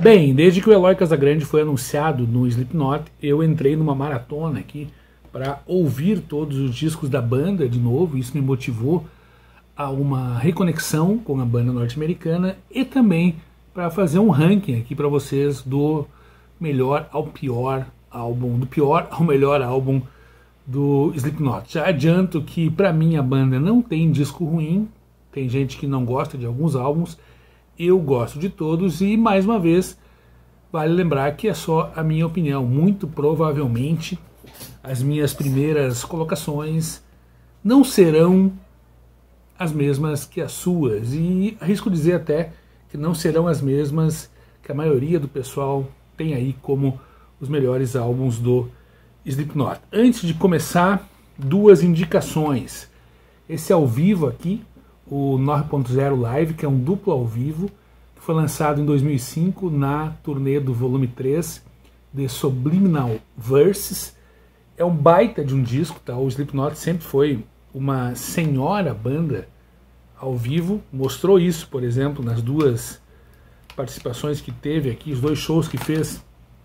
Bem, desde que o Eloy Casagrande foi anunciado no Slipknot, eu entrei numa maratona aqui para ouvir todos os discos da banda de novo. Isso me motivou a uma reconexão com a banda norte-americana e também para fazer um ranking aqui para vocês do melhor ao pior álbum, do pior ao melhor álbum do Slipknot. Já adianto que para mim a banda não tem disco ruim, tem gente que não gosta de alguns álbuns, eu gosto de todos e mais uma vez vale lembrar que é só a minha opinião. Muito provavelmente as minhas primeiras colocações não serão as mesmas que as suas e arrisco dizer até que não serão as mesmas que a maioria do pessoal tem aí como os melhores álbuns do Slipknot. Antes de começar, duas indicações. Esse ao vivo aqui, o 9.0 Live, que é um duplo ao vivo, que foi lançado em 2005 na turnê do volume 3 de Subliminal Verses. É um baita de um disco, tá? O Slipknot sempre foi uma senhora banda ao vivo, mostrou isso, por exemplo, nas duas participações que teve aqui, os dois shows que fez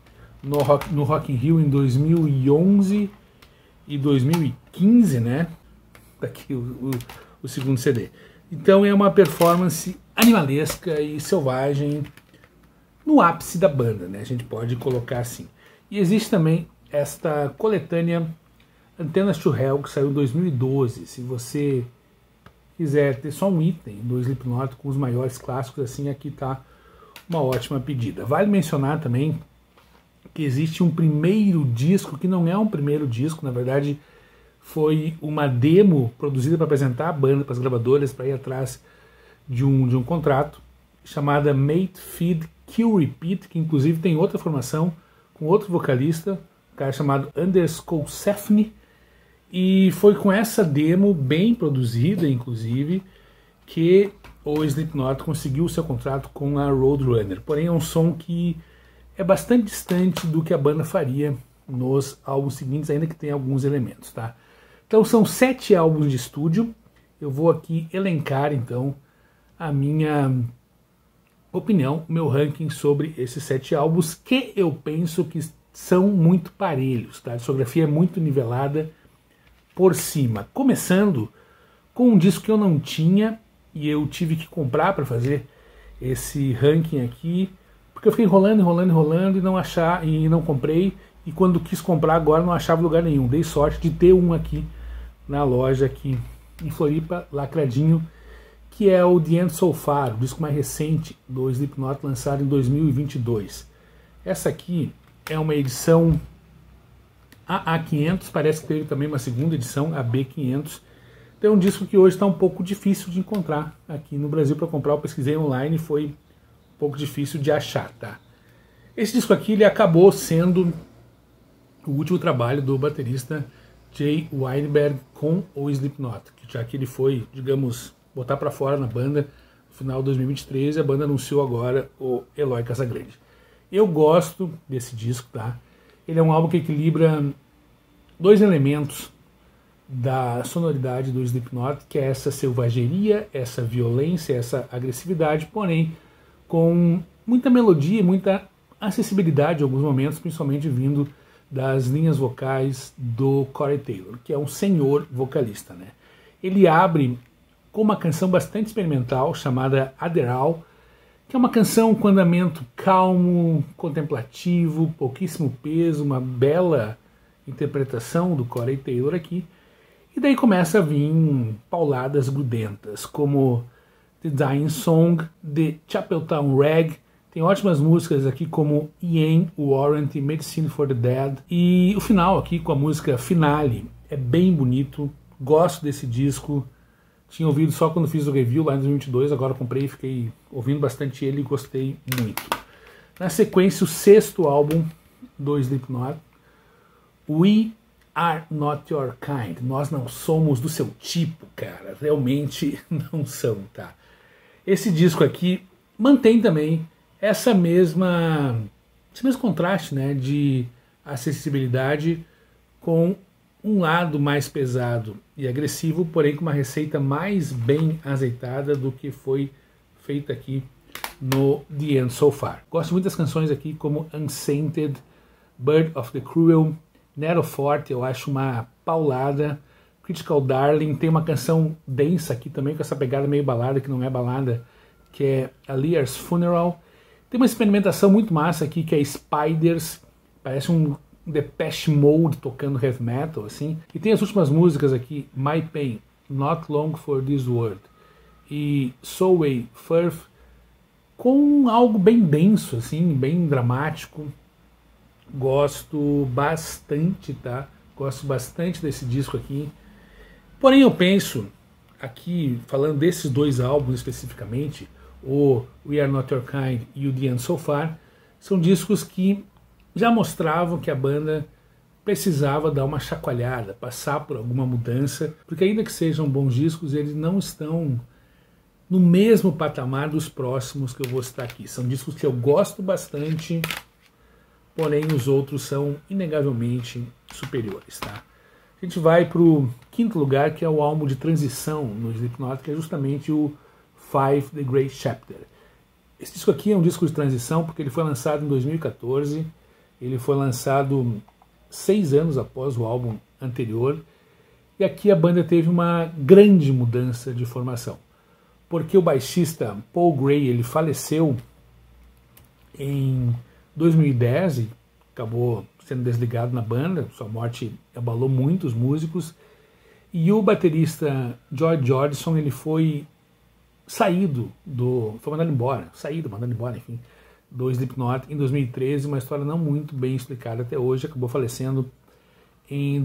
no Rock in Rio em 2011 e 2015, né? Daqui o segundo CD. Então é uma performance animalesca e selvagem no ápice da banda, né? A gente pode colocar assim. E existe também esta coletânea Antennas to Hell, que saiu em 2012. Se você quiser ter só um item do Slipknot com os maiores clássicos, assim, aqui está uma ótima pedida. Vale mencionar também que existe um primeiro disco, que não é um primeiro disco, na verdade foi uma demo produzida para apresentar a banda para as gravadoras, para ir atrás de um contrato, chamada Mate, Feed, Kill, Repeat, que inclusive tem outra formação com outro vocalista, um cara chamado Anders Kousefny, e foi com essa demo bem produzida, inclusive, que o Slipknot conseguiu o seu contrato com a Roadrunner. Porém é um som que é bastante distante do que a banda faria nos álbuns seguintes, ainda que tenha alguns elementos, tá? Então são 7 álbuns de estúdio. Eu vou aqui elencar então a minha opinião, o meu ranking sobre esses 7 álbuns, que eu penso que são muito parelhos, tá? A discografia é muito nivelada por cima. Começando com um disco que eu não tinha e eu tive que comprar para fazer esse ranking aqui, porque eu fiquei enrolando e não comprei, e quando quis comprar agora não achava lugar nenhum. Dei sorte de ter um aqui na loja aqui em Floripa, lacradinho, que é o The End So Far, o disco mais recente do Slipknot, lançado em 2022. Essa aqui é uma edição AA500, parece que teve também uma segunda edição, a B500. Então é um disco que hoje está um pouco difícil de encontrar aqui no Brasil para comprar. Eu pesquisei online e foi um pouco difícil de achar, tá? Esse disco aqui ele acabou sendo o último trabalho do baterista Jay Weinberg com o Slipknot, já que ele foi, digamos, botar para fora na banda no final de 2023, e a banda anunciou agora o Eloy Casagrande. Eu gosto desse disco, tá? Ele é um álbum que equilibra dois elementos da sonoridade do Slipknot, que é essa selvageria, essa violência, essa agressividade, porém com muita melodia e muita acessibilidade em alguns momentos, principalmente vindo das linhas vocais do Corey Taylor, que é um senhor vocalista, né? Ele abre com uma canção bastante experimental chamada Adderall, que é uma canção com andamento calmo, contemplativo, pouquíssimo peso, uma bela interpretação do Corey Taylor aqui. E daí começa a vir pauladas grudentas, como The Dying Song, The Chapeltown Rag. Tem ótimas músicas aqui como Ian Warrant e Medicine for the Dead. E o final aqui com a música Finale é bem bonito. Gosto desse disco. Tinha ouvido só quando fiz o review lá em 2022, agora comprei e fiquei ouvindo bastante ele e gostei muito. Na sequência, o 6º álbum do Slipknot, We Are Not Your Kind. Nós não somos do seu tipo, cara. Realmente não são, tá? Esse disco aqui mantém também esse mesmo contraste, né, de acessibilidade com um lado mais pesado e agressivo, porém com uma receita mais bem azeitada do que foi feita aqui no The End So Far. Gosto muito das canções aqui, como Unsainted, Bird of the Cruel, Nero Forte, eu acho uma paulada. Critical Darling, tem uma canção densa aqui também, com essa pegada meio balada, que não é balada, que é A Lear's Funeral. Tem uma experimentação muito massa aqui, que é Spiders, parece um Depeche Mode tocando heavy metal, assim. E tem as últimas músicas aqui, My Pain, Not Long for This World e Solway Firth, com algo bem denso, assim, bem dramático. Gosto bastante, tá? Gosto bastante desse disco aqui. Porém, eu penso, aqui, falando desses dois álbuns especificamente, o We Are Not Your Kind e o The End So Far, são discos que já mostravam que a banda precisava dar uma chacoalhada, passar por alguma mudança, porque ainda que sejam bons discos, eles não estão no mesmo patamar dos próximos que eu vou citar aqui. São discos que eu gosto bastante, porém os outros são inegavelmente superiores, tá? A gente vai para o quinto lugar, que é o álbum de transição no Slipknot, que é justamente o Five The Great Chapter. Esse disco aqui é um disco de transição porque ele foi lançado em 2014, ele foi lançado 6 anos após o álbum anterior, e aqui a banda teve uma grande mudança de formação, porque o baixista Paul Gray ele faleceu em 2010 e acabou sendo desligado na banda, sua morte abalou muitos músicos, e o baterista George Jordison ele foi mandado embora, enfim, do Slipknot em 2013, uma história não muito bem explicada até hoje, acabou falecendo em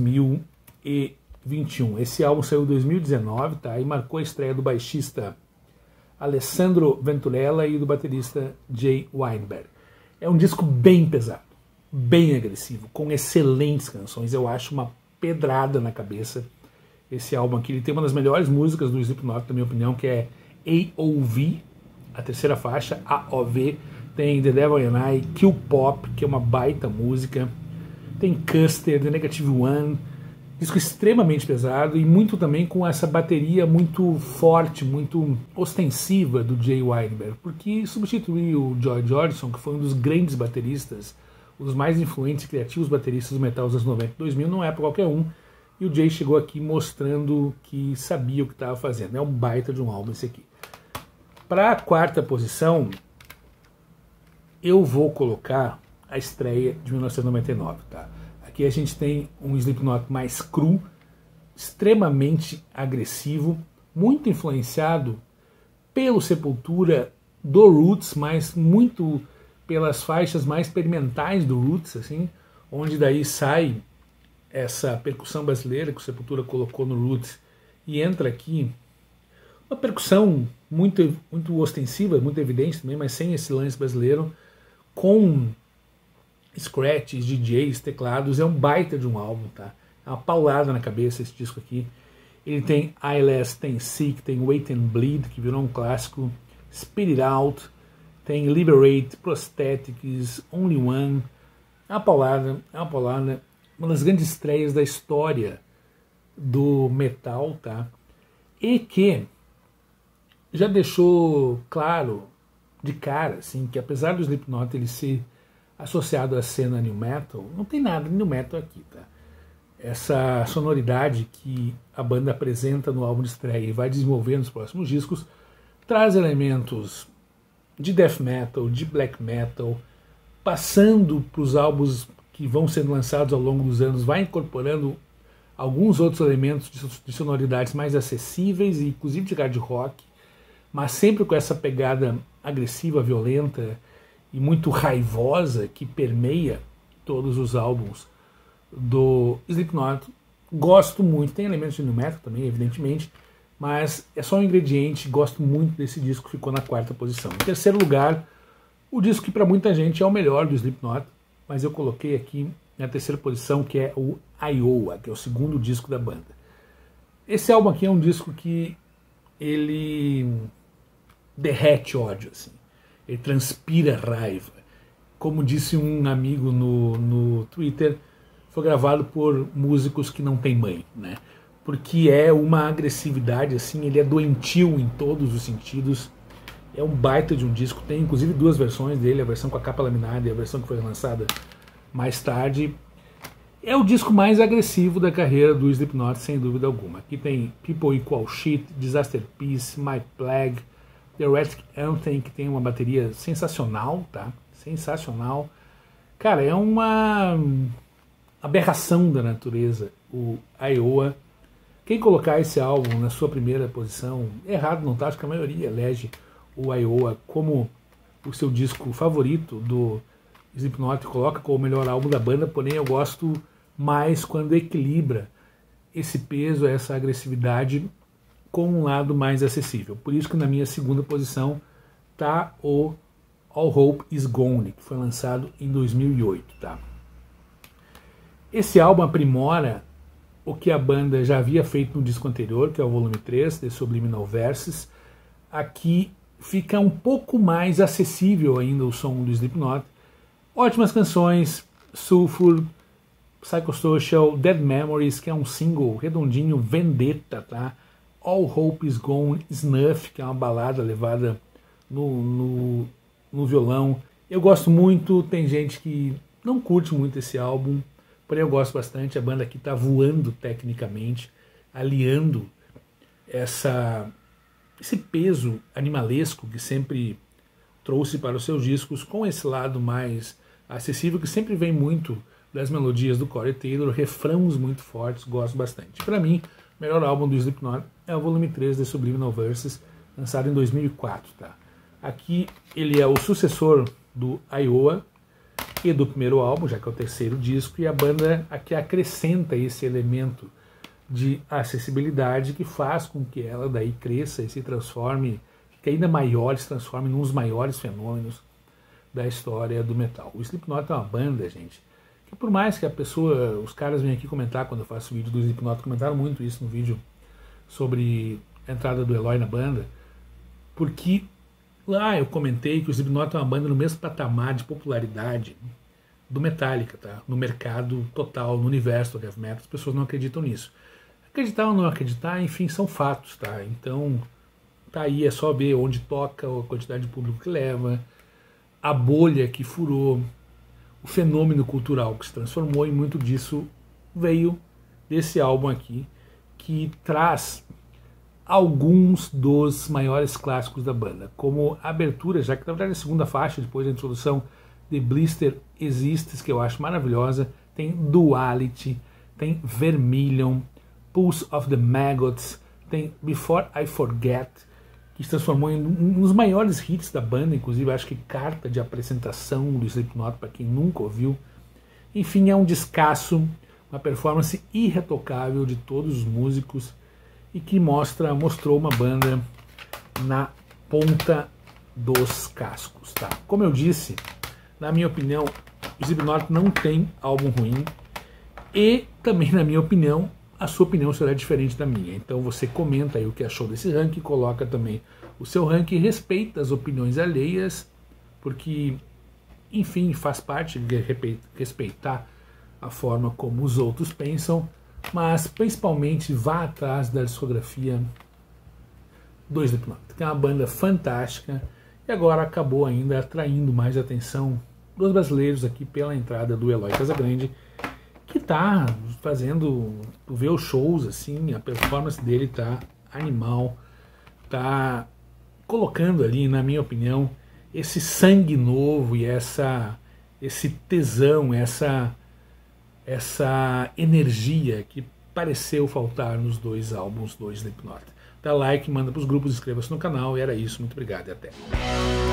2021. Esse álbum saiu em 2019, tá? E marcou a estreia do baixista Alessandro Venturella e do baterista Jay Weinberg. É um disco bem pesado, bem agressivo, com excelentes canções. Eu acho uma pedrada na cabeça esse álbum aqui. Ele tem uma das melhores músicas do Slipknot, na minha opinião, que é AOV, a terceira faixa, AOV. Tem The Devil and I, Kill Pop, que é uma baita música. Tem Custer, The Negative One. Disco extremamente pesado e muito também com essa bateria muito forte, muito ostensiva do Jay Weinberg, porque substituiu o George Jordison, que foi um dos grandes bateristas, um dos mais influentes e criativos bateristas do metal dos anos 90 e 2000, não é para qualquer um, e o Jay chegou aqui mostrando que sabia o que estava fazendo. É um baita de um álbum esse aqui. Para a quarta posição, eu vou colocar a estreia de 1999, tá? Aqui a gente tem um Slipknot mais cru, extremamente agressivo, muito influenciado pelo Sepultura do Roots, mas muito pelas faixas mais experimentais do Roots, assim, onde daí sai essa percussão brasileira que o Sepultura colocou no Roots e entra aqui uma percussão muito ostensiva, muito evidente também, mas sem esse lance brasileiro, com scratches, DJs, teclados. É um baita de um álbum, tá? É uma paulada na cabeça esse disco aqui. Ele tem ILS, tem Sick, tem Wait and Bleed, que virou um clássico, Spit It Out, tem Liberate, Prosthetics, Only One. É uma paulada, uma das grandes estreias da história do metal, tá? E que já deixou claro de cara, assim, que apesar do Slipknot ele ser associado à cena new metal, não tem nada de new metal aqui, tá? Essa sonoridade que a banda apresenta no álbum de estreia e vai desenvolvendo nos próximos discos traz elementos de death metal, de black metal, passando para os álbuns que vão sendo lançados ao longo dos anos, vai incorporando alguns outros elementos de sonoridades mais acessíveis, inclusive de hard rock, mas sempre com essa pegada agressiva, violenta e muito raivosa que permeia todos os álbuns do Slipknot. Gosto muito, tem elementos de nu metal também, evidentemente, mas é só um ingrediente. Gosto muito desse disco, ficou na quarta posição. Em terceiro lugar, o disco que para muita gente é o melhor do Slipknot, mas eu coloquei aqui na terceira posição, que é o Iowa, que é o segundo disco da banda. Esse álbum aqui é um disco que ele derrete ódio, assim. Ele transpira raiva. Como disse um amigo no Twitter, foi gravado por músicos que não têm mãe, né? Porque é uma agressividade, assim, ele é doentio em todos os sentidos. É um baita de um disco, tem inclusive duas versões dele, a versão com a capa laminada e a versão que foi lançada mais tarde. É o disco mais agressivo da carreira do Slipknot, sem dúvida alguma. Aqui tem People Equal Shit, Disaster Peace, My Plague, The Erratic Anthem, que tem uma bateria sensacional, tá? Sensacional. Cara, é uma aberração da natureza, o Iowa. Quem colocar esse álbum na sua primeira posição, errado não tá, acho que a maioria elege o Iowa como o seu disco favorito do Slipknot, coloca como o melhor álbum da banda, porém eu gosto mais quando equilibra esse peso, essa agressividade com um lado mais acessível. Por isso que na minha segunda posição tá o All Hope Is Gone, que foi lançado em 2008. Tá? Esse álbum aprimora o que a banda já havia feito no disco anterior, que é o volume 3, The Subliminal Verses. Aqui fica um pouco mais acessível ainda o som do Slipknot. Ótimas canções, Sulfur, Psychosocial, Dead Memories, que é um single redondinho, Vendetta, tá? All Hope Is Gone, Snuff, que é uma balada levada no violão. Eu gosto muito, tem gente que não curte muito esse álbum, porém eu gosto bastante. A banda aqui está voando tecnicamente, aliando esse peso animalesco que sempre trouxe para os seus discos com esse lado mais acessível, que sempre vem muito das melodias do Corey Taylor, refrãos muito fortes, gosto bastante. Para mim, o melhor álbum do Slipknot é o volume 3 The Subliminal Verses, lançado em 2004. Tá? Aqui ele é o sucessor do Iowa e do primeiro álbum, já que é o terceiro disco, e a banda aqui acrescenta esse elemento de acessibilidade que faz com que ela daí cresça e se transforme, fique ainda maior, se transforme num dos maiores fenômenos da história do metal. O Slipknot é uma banda, gente, que por mais que a pessoa, os caras vêm aqui comentar quando eu faço vídeo do Slipknot, comentaram muito isso no vídeo sobre a entrada do Eloy na banda, porque lá eu comentei que o Slipknot é uma banda no mesmo patamar de popularidade do Metallica, tá? No mercado total, no universo do heavy metal, as pessoas não acreditam nisso. Acreditar ou não acreditar, enfim, são fatos, tá? Então, tá aí, é só ver onde toca, a quantidade de público que leva, a bolha que furou, o fenômeno cultural que se transformou, e muito disso veio desse álbum aqui, que traz alguns dos maiores clássicos da banda, como a abertura, já que na verdade é a segunda faixa, depois da introdução, The Blister Exists, que eu acho maravilhosa, tem Duality, tem Vermilion, Pulse of the Maggots, tem Before I Forget, que se transformou em um dos maiores hits da banda, inclusive acho que carta de apresentação do Slipknot para quem nunca ouviu. Enfim, é um descasso, uma performance irretocável de todos os músicos e que mostrou uma banda na ponta dos cascos. Tá? Como eu disse, na minha opinião, o Slipknot não tem álbum ruim e também, na minha opinião, a sua opinião será diferente da minha. Então você comenta aí o que achou desse ranking, coloca também o seu ranking, respeita as opiniões alheias, porque, enfim, faz parte de respeitar a forma como os outros pensam, mas principalmente vá atrás da discografia do Slipknot, que é uma banda fantástica e agora acabou ainda atraindo mais atenção dos brasileiros aqui pela entrada do Eloy Casagrande, que tá fazendo, tu vê os shows assim, a performance dele tá animal, tá colocando ali, na minha opinião, esse sangue novo e esse tesão, essa energia que pareceu faltar nos dois álbuns do Slipknot. Dá like, manda pros grupos, inscreva-se no canal, e era isso, muito obrigado e até.